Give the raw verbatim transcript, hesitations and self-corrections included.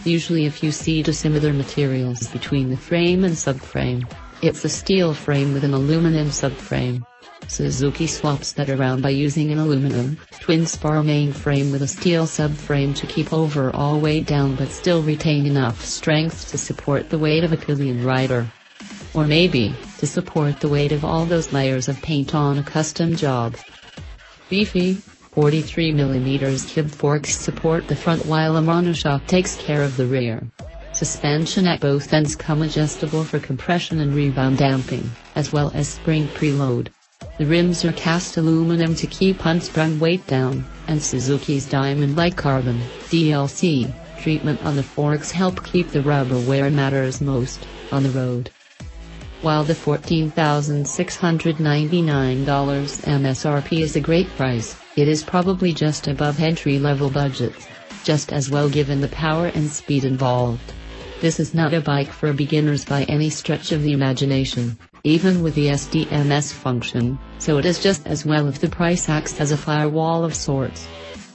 usually a few C dissimilar materials between the frame and subframe. It's a steel frame with an aluminum subframe. Suzuki swaps that around by using an aluminum, twin-spar main frame with a steel subframe to keep overall weight down but still retain enough strength to support the weight of a pillion rider. Or maybe, to support the weight of all those layers of paint on a custom job. Beefy, forty-three millimeter cube forks support the front while a monoshock takes care of the rear. Suspension at both ends come adjustable for compression and rebound damping, as well as spring preload. The rims are cast aluminum to keep unsprung weight down, and Suzuki's diamond-like carbon D L C treatment on the forks help keep the rubber where it matters most, on the road. While the fourteen thousand six hundred ninety-nine dollars M S R P is a great price, it is probably just above entry-level budgets, just as well given the power and speed involved. This is not a bike for beginners by any stretch of the imagination, even with the S D M S function, so it is just as well if the price acts as a firewall of sorts.